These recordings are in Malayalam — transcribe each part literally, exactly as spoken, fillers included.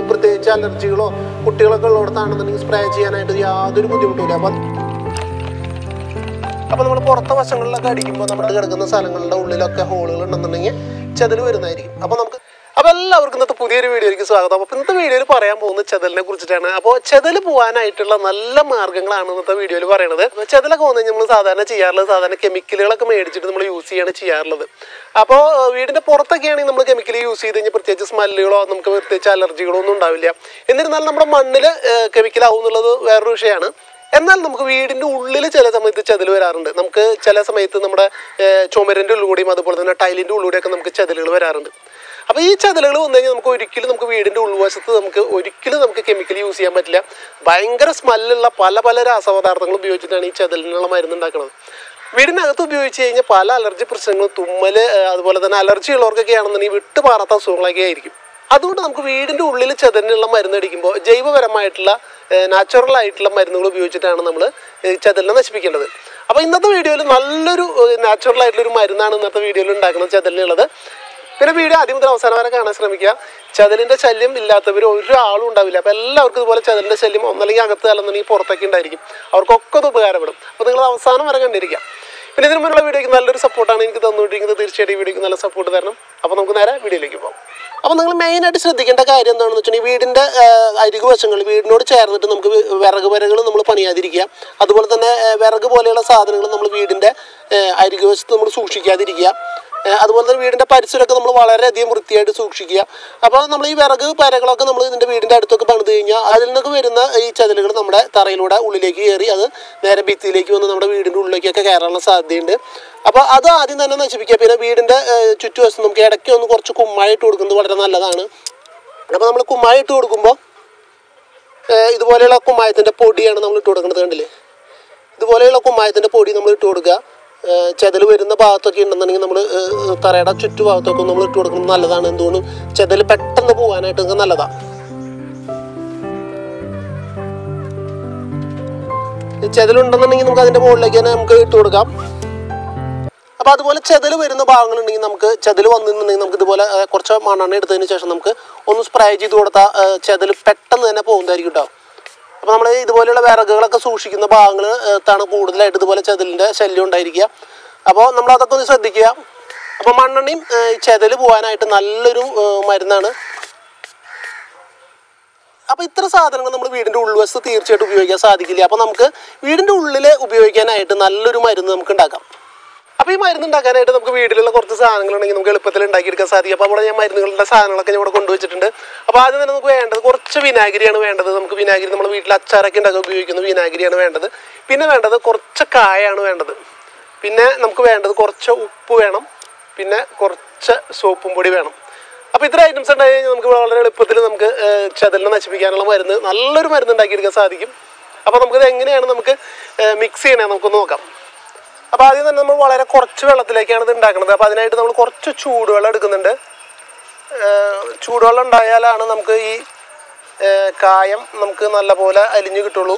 പ്രത്യേകിച്ച് അലർജികളോ കുട്ടികളൊക്കെ ഉള്ളിടത്താണെന്നുണ്ടെങ്കിൽ സ്പ്രേ ചെയ്യാനായിട്ട് യാതൊരു ബുദ്ധിമുട്ടില്ല. അപ്പം അപ്പോൾ നമ്മൾ പുറത്തെ വശങ്ങളിലൊക്കെ അടിക്കുമ്പോൾ നമ്മുടെ കിടക്കുന്ന സ്ഥലങ്ങളുടെ ഉള്ളിലൊക്കെ ഹോളുകൾ ഉണ്ടെന്നുണ്ടെങ്കിൽ ചെതൽ വരുന്നതായിരിക്കും. അപ്പോൾ നമുക്ക് അപ്പോൾ എല്ലാവർക്കും ഇന്നത്തെ പുതിയൊരു വീഡിയോയിലേക്ക് സ്വാഗതം. അപ്പോൾ ഇന്നത്തെ വീഡിയോയിൽ പറയാൻ പോകുന്നത് ചെതലിനെ കുറിച്ചിട്ടാണ്. അപ്പോൾ ചെതൽ പോകാനായിട്ടുള്ള നല്ല മാർഗ്ഗങ്ങളാണ് ഇന്നത്തെ വീഡിയോയിൽ പറയുന്നത്. ചെതലൊക്കെ വന്നു കഴിഞ്ഞാൽ നമ്മൾ സാധാരണ ചെയ്യാറുള്ളത് സാധാരണ കെമിക്കലുകളൊക്കെ മേടിച്ചിട്ട് നമ്മൾ യൂസ് ചെയ്യാണ് ചെയ്യാറുള്ളത്. അപ്പോൾ വീടിൻ്റെ പുറത്തൊക്കെയാണെങ്കിൽ നമ്മൾ കെമിക്കൽ യൂസ് ചെയ്ത് കഴിഞ്ഞാൽ പ്രത്യേകിച്ച് സ്മെല്ലുകളോ നമുക്ക് പ്രത്യേകിച്ച് അലർജികളോ ഒന്നും ഉണ്ടാവില്ല. എന്നിരുന്നാലും നമ്മുടെ മണ്ണിൽ കെമിക്കലാവും എന്നുള്ളത് വേറൊരു വിഷയമാണ്. എന്നാൽ നമുക്ക് വീടിൻ്റെ ഉള്ളിൽ ചില സമയത്ത് ചെതൽ വരാറുണ്ട്. നമുക്ക് ചില സമയത്ത് നമ്മുടെ ചുമരിൻ്റെ ഉള്ളുകൂടിയും അതുപോലെ തന്നെ ടൈലിൻ്റെ ഉള്ളുകൂടിയൊക്കെ നമുക്ക് ചെതലുകൾ വരാറുണ്ട്. അപ്പോൾ ഈ ചെതലുകൾ വന്നു കഴിഞ്ഞാൽ നമുക്ക് ഒരിക്കലും നമുക്ക് വീടിൻ്റെ ഉൾവശത്ത് നമുക്ക് ഒരിക്കലും നമുക്ക് കെമിക്കൽ യൂസ് ചെയ്യാൻ പറ്റില്ല. ഭയങ്കര സ്മെല്ലുള്ള പല പല രാസപദാർത്ഥങ്ങൾ ഉപയോഗിച്ചിട്ടാണ് ഈ ചെതലിനുള്ള മരുന്ന് ഉണ്ടാക്കുന്നത്. വീടിനകത്ത് ഉപയോഗിച്ച് കഴിഞ്ഞാൽ പല അലർജി പ്രശ്നങ്ങളും തുമ്മൽ അതുപോലെ തന്നെ അലർജി ഉള്ളവർക്കൊക്കെ ആണെന്നുണ്ടെങ്കിൽ വിട്ടു മാറാത്ത അസുഖങ്ങളൊക്കെ ആയിരിക്കും. അതുകൊണ്ട് നമുക്ക് വീടിൻ്റെ ഉള്ളിൽ ചെതലിനുള്ള മരുന്ന് അടിക്കുമ്പോൾ ജൈവപരമായിട്ടുള്ള നാച്ചുറൽ ആയിട്ടുള്ള മരുന്നുകൾ ഉപയോഗിച്ചിട്ടാണ് നമ്മൾ ചെതലിനെ നശിപ്പിക്കേണ്ടത്. അപ്പോൾ ഇന്നത്തെ വീഡിയോയിൽ നല്ലൊരു നാച്ചുറൽ ആയിട്ടുള്ളൊരു മരുന്നാണ് ഇന്നത്തെ വീഡിയോയിൽ ഉണ്ടാക്കുന്നത് ചെതലിനുള്ളത്. പിന്നെ വീഡിയോ ആദ്യം മുതൽ അവസാനം വരെ കാണാൻ ശ്രമിക്കുക. ചെതലിൻ്റെ ശല്യം ഇല്ലാത്തവർ ഒരാളും ഉണ്ടാവില്ല. അപ്പോൾ എല്ലാവർക്കും ഇതുപോലെ ചെതലിൻ്റെ ശല്യം ഒന്നല്ലെങ്കിൽ അകത്ത് അല്ലെന്നുണ്ടെങ്കിൽ പുറത്തൊക്കെ ഉണ്ടായിരിക്കും. അവർക്കൊക്കെ അത് ഉപകാരപ്പെടും. അപ്പോൾ നിങ്ങൾ അവസാനം വരെ കണ്ടിരിക്കുക. പിന്നെ ഇതിന് മുന്നുള്ള വീഡിയോയ്ക്ക് നല്ലൊരു സപ്പോർട്ടാണ് എനിക്ക് തന്നുകൊണ്ടിരിക്കുന്നത്. തീർച്ചയായിട്ടും ഈ വീഡിയോയ്ക്ക് നല്ല സപ്പോർട്ട് തരണം. അപ്പോൾ നമുക്ക് നേരെ വീഡിയോയിലേക്ക് പോകാം. അപ്പോൾ നിങ്ങൾ മെയിനായിട്ട് ശ്രദ്ധിക്കേണ്ട കാര്യം എന്താണെന്ന് വെച്ചിട്ടുണ്ടെങ്കിൽ വീടിൻ്റെ അരികു വശങ്ങൾ വീടിനോട് ചേർന്നിട്ട് നമുക്ക് വിറക് വരകൾ നമ്മൾ പണിയാതിരിക്കുക. അതുപോലെ തന്നെ വിറക് പോലെയുള്ള സാധനങ്ങൾ നമ്മൾ വീടിൻ്റെ അരികു വശത്ത് നമ്മൾ സൂക്ഷിക്കാതിരിക്കുക. അതുപോലെ തന്നെ വീടിൻ്റെ പരിസരമൊക്കെ നമ്മൾ വളരെയധികം വൃത്തിയായിട്ട് സൂക്ഷിക്കുക. അപ്പോൾ നമ്മൾ ഈ വിറക് പരകളൊക്കെ നമ്മൾ ഇതിൻ്റെ വീടിൻ്റെ അടുത്തൊക്കെ പണിത് കഴിഞ്ഞാൽ അതിൽ നിന്നൊക്കെ വരുന്ന ഈ ചെതലുകൾ നമ്മുടെ തറയിലൂടെ ഉള്ളിലേക്ക് കയറി അത് നേരെ ഭിത്തിയിലേക്ക് വന്ന് നമ്മുടെ വീടിൻ്റെ ഉള്ളിലേക്കൊക്കെ കയറാനുള്ള സാധ്യതയുണ്ട്. അപ്പോൾ അത് ആദ്യം തന്നെ നശിപ്പിക്കുക. പിന്നെ വീടിൻ്റെ ചുറ്റുവശം നമുക്ക് ഇടയ്ക്ക് ഒന്ന് കുറച്ച് കുമ്മായി ഇട്ട് കൊടുക്കുന്നത് വളരെ നല്ലതാണ്. അപ്പോൾ നമ്മൾ കുമ്മായി ഇട്ട് കൊടുക്കുമ്പോൾ ഇതുപോലെയുള്ള കുമ്മായത്തിൻ്റെ പൊടിയാണ് നമ്മൾ ഇട്ട് കൊടുക്കുന്നത്. കണ്ടില്ലേ, ഇതുപോലെയുള്ള കുമ്മായത്തിൻ്റെ പൊടി നമ്മൾ ഇട്ട് കൊടുക്കുക. ചെതൽ വരുന്ന ഭാഗത്തൊക്കെ ഉണ്ടെന്നുണ്ടെങ്കിൽ നമ്മൾ തറയുടെ ചുറ്റുഭാഗത്തൊക്കെ നമ്മൾ ഇട്ട് കൊടുക്കുന്നത് നല്ലതാണ്. എന്തുകൊണ്ടും ചെതൽ പെട്ടെന്ന് പോകാനായിട്ട് നമുക്ക് നല്ലതാണ്. ചെതലുണ്ടെന്നുണ്ടെങ്കിൽ നമുക്ക് അതിൻ്റെ മുകളിലേക്ക് തന്നെ നമുക്ക് ഇട്ട് കൊടുക്കാം. അപ്പോൾ അതുപോലെ ചെതൽ വരുന്ന ഭാഗങ്ങളുണ്ടെങ്കിൽ നമുക്ക് ചെതൽ വന്നിട്ടുണ്ടെങ്കിൽ നമുക്ക് ഇതുപോലെ കുറച്ച് മണ്ണെണ്ണ എടുത്തതിന് ശേഷം നമുക്ക് ഒന്ന് സ്പ്രേ ചെയ്ത് കൊടുത്താൽ ചെതൽ പെട്ടെന്ന് തന്നെ പോകുന്നതായിരിക്കും കേട്ടോ. അപ്പോൾ നമ്മൾ ഇതുപോലെയുള്ള വിറകുകളൊക്കെ സൂക്ഷിക്കുന്ന ഭാഗങ്ങൾ ത്താണ് കൂടുതലായിട്ട് ഇതുപോലെ ചെതലിൻ്റെ ശല്യം ഉണ്ടായിരിക്കുക. അപ്പോൾ നമ്മൾ അതൊക്കെ ഒന്ന് ശ്രദ്ധിക്കുക. അപ്പോൾ മണ്ണെണ്ണയും ചെതൽ പോകാനായിട്ട് നല്ലൊരു മരുന്നാണ്. അപ്പോൾ ഇത്ര സാധനങ്ങൾ നമ്മൾ വീടിൻ്റെ ഉൾവശത്ത് തീർച്ചയായിട്ടും ഉപയോഗിക്കാൻ സാധിക്കില്ല. അപ്പോൾ നമുക്ക് വീടിൻ്റെ ഉള്ളിൽ ഉപയോഗിക്കാനായിട്ട് നല്ലൊരു മരുന്ന് നമുക്ക് ഉണ്ടാക്കാം. അപ്പോൾ ഈ മരുന്ന് ഉണ്ടാക്കാനായിട്ട് നമുക്ക് വീട്ടിലുള്ള കുറച്ച് സാധനങ്ങളുണ്ടെങ്കിൽ നമുക്ക് എളുപ്പത്തിൽ ഉണ്ടാക്കിയെടുക്കാൻ സാധിക്കും. അപ്പോൾ അവിടെ ഞാൻ മരുന്നുകളുടെ സാധനങ്ങളൊക്കെ ഞാൻ ഇവിടെ കൊണ്ടുവച്ചിട്ടുണ്ട്. അപ്പോൾ ആദ്യം തന്നെ നമുക്ക് വേണ്ടത് കുറച്ച് വിനാഗിരിയാണ് വേണ്ടത്. നമുക്ക് വിനാഗിരി നമ്മൾ വീട്ടിൽ അച്ചാറൊക്കെ ഉണ്ടാക്കാൻ ഉപയോഗിക്കുന്ന വിനാഗിരിയാണ് വേണ്ടത്. പിന്നെ വേണ്ടത് കുറച്ച് കായാണ് വേണ്ടത്. പിന്നെ നമുക്ക് വേണ്ടത് കുറച്ച് ഉപ്പ് വേണം. പിന്നെ കുറച്ച് സോപ്പും പൊടി വേണം. അപ്പോൾ ഇത്ര ഐറ്റംസ് ഉണ്ടായി കഴിഞ്ഞാൽ നമുക്ക് വളരെ എളുപ്പത്തിൽ നമുക്ക് ചെതലിനെ നശിപ്പിക്കാനുള്ള മരുന്ന് നല്ലൊരു മരുന്ന് ഉണ്ടാക്കിയെടുക്കാൻ സാധിക്കും. അപ്പോൾ നമുക്കിത് എങ്ങനെയാണ് നമുക്ക് മിക്സ് ചെയ്യണേ നമുക്കൊന്ന് നോക്കാം. അപ്പോൾ ആദ്യം തന്നെ നമ്മൾ വളരെ കുറച്ച് വെള്ളത്തിലേക്കാണ് ഇത് ഉണ്ടാക്കുന്നത്. അപ്പോൾ അതിനായിട്ട് നമ്മൾ കുറച്ച് ചൂടുവെള്ളം എടുക്കുന്നുണ്ട്. ചൂടുവെള്ളം ഉണ്ടായാലാണ് നമുക്ക് ഈ കായം നമുക്ക് നല്ലപോലെ അലിഞ്ഞ് കിട്ടുള്ളൂ.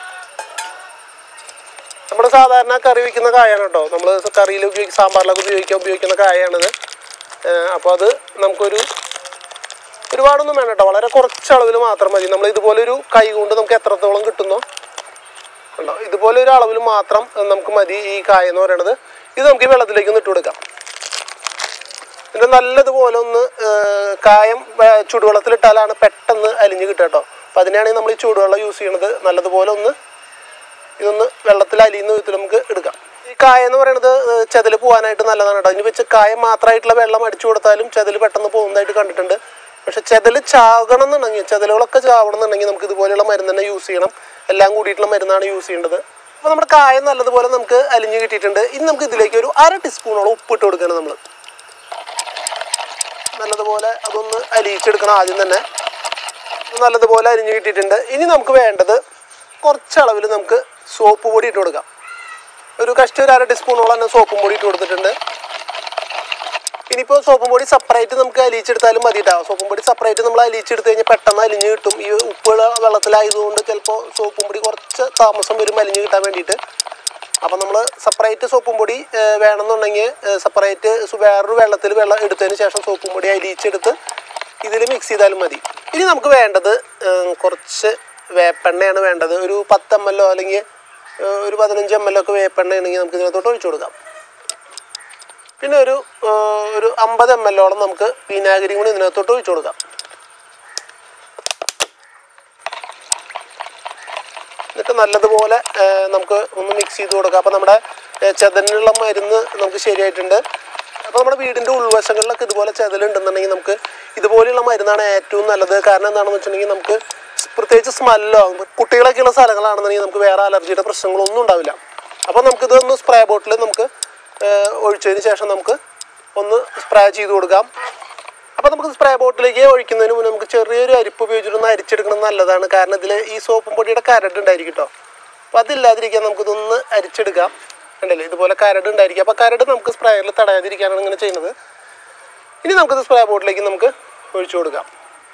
നമ്മുടെ സാധാരണ കറി വയ്ക്കുന്ന കായാണ് കേട്ടോ. നമ്മൾ കറിയിൽ ഉപയോഗിക്കുന്ന സാമ്പാറിലൊക്കെ ഉപയോഗിക്കാൻ ഉപയോഗിക്കുന്ന കായാണിത്. അപ്പോൾ അത് നമുക്കൊരു ഒരുപാടൊന്നും വേണം കേട്ടോ. വളരെ കുറച്ച് അളവിൽ മാത്രം മതി. നമ്മൾ ഇതുപോലൊരു കൈ കൊണ്ട് നമുക്ക് എത്രത്തോളം കിട്ടുന്നോ ഉണ്ടോ ഇതുപോലെ ഒരു അളവിൽ മാത്രം നമുക്ക് മതി ഈ കായ എന്ന് പറയുന്നത്. ഇത് നമുക്ക് ഈ വെള്ളത്തിലേക്ക് ഒന്ന് ഇട്ട് കൊടുക്കാം. ഇത് നല്ലതുപോലെ ഒന്ന് കായം ചൂടുവെള്ളത്തിലിട്ടാലാണ് പെട്ടെന്ന് അലിഞ്ഞ് കിട്ടുക കേട്ടോ. അപ്പോൾ അതിനാണെങ്കിൽ നമ്മൾ ഈ ചൂടുവെള്ളം യൂസ് ചെയ്യണത്. നല്ലതുപോലെ ഒന്ന് ഇതൊന്ന് വെള്ളത്തിൽ അലിയുന്ന വിധത്തിൽ നമുക്ക് എടുക്കാം. ഈ കായ എന്ന് പറയുന്നത് ചെതൽ പോകാനായിട്ട് നല്ലതാണ് കേട്ടോ. അതിന് വെച്ച് കായം മാത്രമായിട്ടുള്ള വെള്ളം അടിച്ചു കൊടുത്താലും ചെതൽ പെട്ടെന്ന് പോകുന്നതായിട്ട് കണ്ടിട്ടുണ്ട്. പക്ഷെ ചെതൽ ചാകണം എന്നുണ്ടെങ്കിൽ ചെതലുകളൊക്കെ ചാവണം എന്നുണ്ടെങ്കിൽ നമുക്ക് ഇതുപോലെയുള്ള മരുന്ന് തന്നെ യൂസ് ചെയ്യണം. എല്ലാം കൂടിയിട്ടുള്ള മരുന്നാണ് യൂസ് ചെയ്യേണ്ടത്. അപ്പോൾ നമ്മുടെ കായം നല്ലതുപോലെ നമുക്ക് അലിഞ്ഞ് കിട്ടിയിട്ടുണ്ട്. ഇനി നമുക്ക് ഇതിലേക്ക് ഒരു അര ടീസ്പൂണോളം ഉപ്പിട്ട് കൊടുക്കണം. നമ്മൾ നല്ലതുപോലെ അതൊന്ന് അലിയിച്ചെടുക്കണം. ആദ്യം തന്നെ നല്ലതുപോലെ അലിഞ്ഞ് കിട്ടിയിട്ടുണ്ട്. ഇനി നമുക്ക് വേണ്ടത് കുറച്ചളവിൽ നമുക്ക് സോപ്പ് പൊടി ഇട്ട് കൊടുക്കാം. ഒരു കഷ്ടി ഒരു അര ടീസ്പൂണോളം തന്നെ സോപ്പും പൊടി ഇട്ട് കൊടുത്തിട്ടുണ്ട്. ഇനിയിപ്പോൾ സോപ്പും പൊടി സെപ്പറേറ്റ് നമുക്ക് അലിയിച്ചെടുത്താലും മതി കേട്ടോ. സോപ്പും പൊടി സെപ്പറേറ്റ് നമ്മൾ അലിയിച്ചെടുത്ത് കഴിഞ്ഞാൽ പെട്ടെന്ന് അലിഞ്ഞ് കിട്ടും. ഈ ഉപ്പുള്ള വെള്ളത്തിലായതുകൊണ്ട് ചിലപ്പോൾ സോപ്പും പൊടി കുറച്ച് താമസം വരും അലിഞ്ഞ് കിട്ടാൻ വേണ്ടിയിട്ട്. അപ്പോൾ നമ്മൾ സെപ്പറേറ്റ് സോപ്പും പൊടി വേണമെന്നുണ്ടെങ്കിൽ സെപ്പറേറ്റ് വേറൊരു വെള്ളത്തിൽ വെള്ളം എടുത്തതിന് ശേഷം സോപ്പും പൊടി അലിയിച്ചെടുത്ത് ഇതിൽ മിക്സ് ചെയ്താലും മതി. ഇനി നമുക്ക് വേണ്ടത് കുറച്ച് വേപ്പെണ്ണയാണ് വേണ്ടത്. ഒരു പത്ത് എം എല്ലോ അല്ലെങ്കിൽ ഒരു പതിനഞ്ച് എം എല്ലോ ഒക്കെ വേപ്പെണ്ണ ആണെങ്കിൽ നമുക്ക് ഇതിനകത്തോട്ട് ഒഴിച്ചു കൊടുക്കാം. പിന്നെ ഒരു ഒരു അമ്പത് എം എല്ലോളം നമുക്ക് വിനാഗിരി കൂടി ഇതിനകത്തോട്ട് ഒഴിച്ചു കൊടുക്കാം. എന്നിട്ട് നല്ലതുപോലെ നമുക്ക് ഒന്ന് മിക്സ് ചെയ്ത് കൊടുക്കാം. അപ്പോൾ നമ്മുടെ ചെതലിനുള്ള മരുന്ന് നമുക്ക് ശരിയായിട്ടുണ്ട്. അപ്പോൾ നമ്മുടെ വീടിൻ്റെ ഉൾവശങ്ങളിലൊക്കെ ഇതുപോലെ ചെതലുണ്ടെന്നുണ്ടെങ്കിൽ നമുക്ക് ഇതുപോലെയുള്ള മരുന്നാണ് ഏറ്റവും നല്ലത്. കാരണം എന്താണെന്ന് വെച്ചിട്ടുണ്ടെങ്കിൽ നമുക്ക് പ്രത്യേകിച്ച് സ്മെല്ലോ കുട്ടികളൊക്കെയുള്ള സ്ഥലങ്ങളാണെന്നുണ്ടെങ്കിൽ നമുക്ക് വേറെ അലർജിയുടെ പ്രശ്നങ്ങളൊന്നും ഉണ്ടാവില്ല. അപ്പോൾ നമുക്കിതൊന്ന് സ്പ്രേ ബോട്ടിൽ നമുക്ക് ഒഴിച്ചതിന് ശേഷം നമുക്ക് ഒന്ന് സ്പ്രേ ചെയ്ത് കൊടുക്കാം. അപ്പോൾ നമുക്ക് സ്പ്രേ ബോട്ടിലേക്ക് ഒഴിക്കുന്നതിന് മുന്നേ നമുക്ക് ചെറിയൊരു അരിപ്പ് ഉപയോഗിച്ചിട്ടൊന്ന് അരിച്ചെടുക്കണം നല്ലതാണ്. കാരണം ഇതിൽ ഈ സോപ്പും പൊടിയുടെ കരട് ഉണ്ടായിരിക്കും കേട്ടോ. അപ്പോൾ അതില്ലാതിരിക്കാൻ നമുക്കിതൊന്ന് അരിച്ചെടുക്കാം. ഉണ്ടല്ലേ ഇതുപോലെ കരട് ഉണ്ടായിരിക്കും. അപ്പോൾ കരട് നമുക്ക് സ്പ്രേയിൽ തടയാതിരിക്കാനാണ് ഇങ്ങനെ ചെയ്യുന്നത്. ഇനി നമുക്കിത് സ്പ്രേ ബോട്ടിലേക്ക് നമുക്ക് ഒഴിച്ചു കൊടുക്കാം.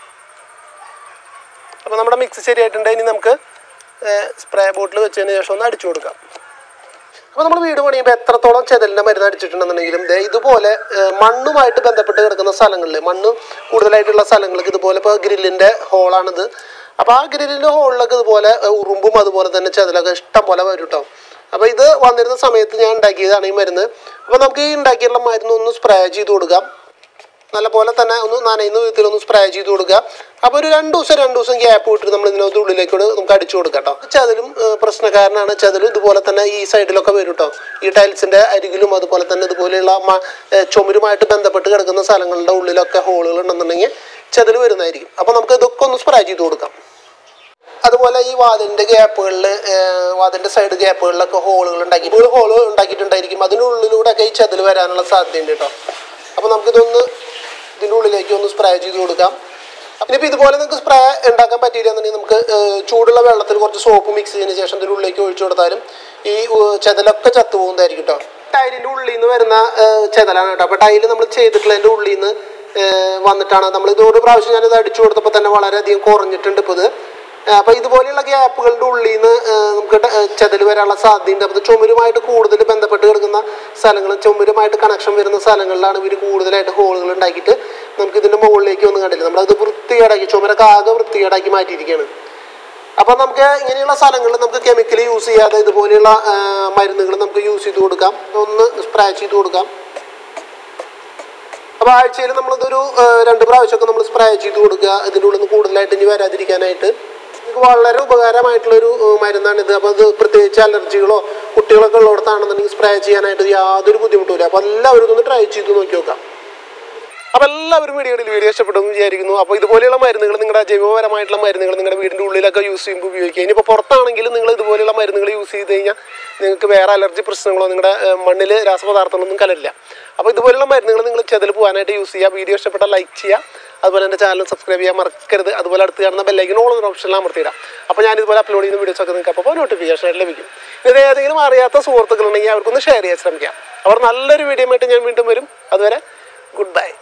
അപ്പോൾ നമ്മുടെ മിക്സ് ശരിയായിട്ടുണ്ട്. ഇനി നമുക്ക് സ്പ്രേ ബോട്ടിൽ വെച്ചതിന് ശേഷം ഒന്ന് അടിച്ചു കൊടുക്കാം. അപ്പോൾ നമ്മൾ വീട് പണിയുമ്പോൾ എത്രത്തോളം ചെതലിൻ്റെ മരുന്ന് അടിച്ചിട്ടുണ്ടെന്നുണ്ടെങ്കിലും ഇതുപോലെ മണ്ണുമായിട്ട് ബന്ധപ്പെട്ട് കിടക്കുന്ന സ്ഥലങ്ങളിൽ മണ്ണ് കൂടുതലായിട്ടുള്ള സ്ഥലങ്ങൾക്ക് ഇതുപോലെ ഇപ്പോൾ ഗ്രില്ലിൻ്റെ ഹോളാണിത്. അപ്പോൾ ആ ഗ്രില്ലിൻ്റെ ഹോളിലൊക്കെ ഇതുപോലെ ഉറുമ്പും അതുപോലെ തന്നെ ചെതലൊക്കെ ഇഷ്ടം പോലെ വരും കേട്ടോ. അപ്പോൾ ഇത് വന്നിരുന്ന സമയത്ത് ഞാൻ ഉണ്ടാക്കിയതാണ് ഈ മരുന്ന്. അപ്പോൾ നമുക്ക് ഈ ഉണ്ടാക്കിയുള്ള മരുന്ന് ഒന്ന് സ്പ്രേ ചെയ്ത് കൊടുക്കാം. നല്ലപോലെ തന്നെ ഒന്ന് നനയുന്ന വിധത്തിൽ ഒന്ന് സ്പ്രേ ചെയ്ത് കൊടുക്കുക. അപ്പോൾ ഒരു രണ്ട് ദിവസം രണ്ട് ദിവസം ഗ്യാപ്പ് വിട്ടിട്ട് നമ്മൾ ഇതിനകത്ത് ഉള്ളിലേക്കൂടെ നമുക്ക് അടിച്ചു കൊടുക്കാം കേട്ടോ. ചെതലും പ്രശ്നക്കാരനാണ്. ചെതലും ഇതുപോലെ തന്നെ ഈ സൈഡിലൊക്കെ വരും കേട്ടോ. ഈ ടൈൽസിൻ്റെ അരികിലും അതുപോലെ തന്നെ ഇതുപോലെയുള്ള ചുമരുമായിട്ട് ബന്ധപ്പെട്ട് കിടക്കുന്ന സ്ഥലങ്ങളുടെ ഉള്ളിലൊക്കെ ഹോളുകൾ ഉണ്ടെന്നുണ്ടെങ്കിൽ ചെതൽ വരുന്നതായിരിക്കും. അപ്പോൾ നമുക്ക് ഇതൊക്കെ ഒന്ന് സ്പ്രേ ചെയ്ത് കൊടുക്കാം. അതുപോലെ ഈ വാതിലിൻ്റെ ഗ്യാപ്പുകളിൽ വാതിലിൻ്റെ സൈഡ് ഗ്യാപ്പുകളിലൊക്കെ ഹോളുകൾ ഉണ്ടാക്കി ഒരു ഹോള് ഉണ്ടാക്കിയിട്ടുണ്ടായിരിക്കും. അതിനുള്ളിലൂടെയൊക്കെ ഈ ചെതൽ വരാനുള്ള സാധ്യതയുണ്ട് കേട്ടോ. അപ്പോൾ നമുക്കിതൊന്ന് ഇതിൻ്റെ ഉള്ളിലേക്ക് ഒന്ന് സ്പ്രേ ചെയ്ത് കൊടുക്കാം. ഇനിയിപ്പോൾ ഇതുപോലെ നിങ്ങൾക്ക് സ്പ്രേ ഉണ്ടാക്കാൻ പറ്റിയില്ലെന്നുണ്ടെങ്കിൽ നമുക്ക് ചൂടുള്ള വെള്ളത്തിൽ കുറച്ച് സോപ്പ് മിക്സ് ചെയ്തതിന് ശേഷം ഇതിൻ്റെ ഉള്ളിലേക്ക് ഒഴിച്ചു കൊടുത്താലും ഈ ചെതലൊക്കെ ചത്തു പോകുന്നതായിരിക്കും കേട്ടോ. ടൈലിൻ്റെ ഉള്ളിൽ നിന്ന് വരുന്ന ചെതലാണ് കേട്ടോ. അപ്പോൾ ടൈല് നമ്മൾ ചെയ്തിട്ടുള്ളതിൻ്റെ ഉള്ളിൽ നിന്ന് വന്നിട്ടാണ് നമ്മൾ ഇത് ഒരു പ്രാവശ്യം ഞാനിത് അടിച്ചു കൊടുത്തപ്പോൾ തന്നെ വളരെയധികം കുറഞ്ഞിട്ടുണ്ട് ഇപ്പോൾ ഇത്. അപ്പോൾ ഇതുപോലെയുള്ള ഗ്യാപ്പുകളുടെ ഉള്ളിൽ നിന്ന് നമുക്ക് ചെതൽ വരാനുള്ള സാധ്യതയുണ്ട്. അപ്പോൾ ചുമരുമായിട്ട് കൂടുതൽ ബന്ധപ്പെട്ട് കിടക്കുന്ന സ്ഥലങ്ങൾ ചുമരുമായിട്ട് കണക്ഷൻ വരുന്ന സ്ഥലങ്ങളിലാണ് ഇവർ കൂടുതലായിട്ട് ഹോളുകൾ ഉണ്ടാക്കിയിട്ട് നമുക്ക് ഇതിൻ്റെ മുകളിലേക്ക് ഒന്നും കണ്ടില്ല. നമ്മളത് വൃത്തികേടാക്കി ചുമരൊക്കെ ആകെ വൃത്തികേടാക്കി മാറ്റിയിരിക്കുകയാണ്. അപ്പോൾ നമുക്ക് ഇങ്ങനെയുള്ള സ്ഥലങ്ങളിൽ നമുക്ക് കെമിക്കൽ യൂസ് ചെയ്യാതെ ഇതുപോലെയുള്ള മരുന്നുകൾ നമുക്ക് യൂസ് ചെയ്ത് കൊടുക്കാം. ഒന്ന് സ്പ്രേ ചെയ്ത് കൊടുക്കാം. അപ്പോൾ ആഴ്ചയിൽ നമ്മളിതൊരു രണ്ട് പ്രാവശ്യമൊക്കെ നമ്മൾ സ്പ്രേ ചെയ്ത് കൊടുക്കുക. ഇതിൻ്റെ ഉള്ളിൽ നിന്ന് കൂടുതലായിട്ട് ഇനി വരാതിരിക്കാനായിട്ട് നമുക്ക് വളരെ ഉപകാരമായിട്ടുള്ളൊരു മരുന്നാണിത്. അപ്പോൾ അത് പ്രത്യേകിച്ച് അലർജികളോ കുട്ടികളൊക്കെ ഉള്ളിടത്താണെന്നുണ്ടെങ്കിൽ സ്പ്രേ ചെയ്യാനായിട്ട് യാതൊരു ബുദ്ധിമുട്ടില്ല. അപ്പോൾ എല്ലാവരും ഇതൊന്ന് ട്രൈ ചെയ്ത് നോക്കി നോക്കാം. അപ്പോൾ എല്ലാവരും വീഡിയോയിൽ വീഡിയോ ഇഷ്ടപ്പെട്ടെന്ന് വിചാരിക്കുന്നു. അപ്പോൾ ഇതുപോലെയുള്ള മരുന്നുകൾ നിങ്ങളുടെ ജൈവപരമായിട്ടുള്ള മരുന്നുകൾ നിങ്ങളുടെ വീടിൻ്റെ ഉള്ളിലൊക്കെ യൂസ് ചെയ്യുമ്പോൾ ഉപയോഗിക്കുക. ഇനിയിപ്പോൾ പുറത്താണെങ്കിലും നിങ്ങൾ ഇതുപോലെയുള്ള മരുന്നുകൾ യൂസ് ചെയ്ത് കഴിഞ്ഞാൽ നിങ്ങൾക്ക് വേറെ അലർജി പ്രശ്നങ്ങളോ നിങ്ങളുടെ മണ്ണിൽ രാസപദാർത്ഥങ്ങളൊന്നും കലരില്ല. അപ്പോൾ ഇതുപോലെയുള്ള മരുന്നുകൾ നിങ്ങൾ ചെതൽ പോകാനായിട്ട് യൂസ് ചെയ്യുക. വീഡിയോ ഇഷ്ടപ്പെട്ടാൽ ലൈക്ക് ചെയ്യുക. അതുപോലെ എൻ്റെ ചാനൽ സബ്സ്ക്രൈബ് ചെയ്യാൻ മറക്കരുത്. അതുപോലെ അടുത്ത് കാണുന്ന ബെല്ലൈക്കൻ ഓൾ എന്ന ഓപ്ഷനിൽ അമർത്തിയിടാം. അപ്പോൾ ഞാൻ ഇതുപോലെ അപ്ലോഡ് ചെയ്യുന്ന വീഡിയോസൊക്കെ നിങ്ങൾക്ക് അപ്പോൾ നോട്ടിഫിക്കേഷൻ ആയിട്ട് ലഭിക്കും. ഇത് ഏതെങ്കിലും അറിയാത്ത സുഹൃത്തുക്കളുണ്ടെങ്കിൽ അവർക്കൊന്ന് ഷെയർ ചെയ്യാൻ ശ്രമിക്കാം. അവർ നല്ലൊരു വീഡിയോ ആയിട്ട് ഞാൻ വീണ്ടും വരും. അതുവരെ ഗുഡ് ബൈ.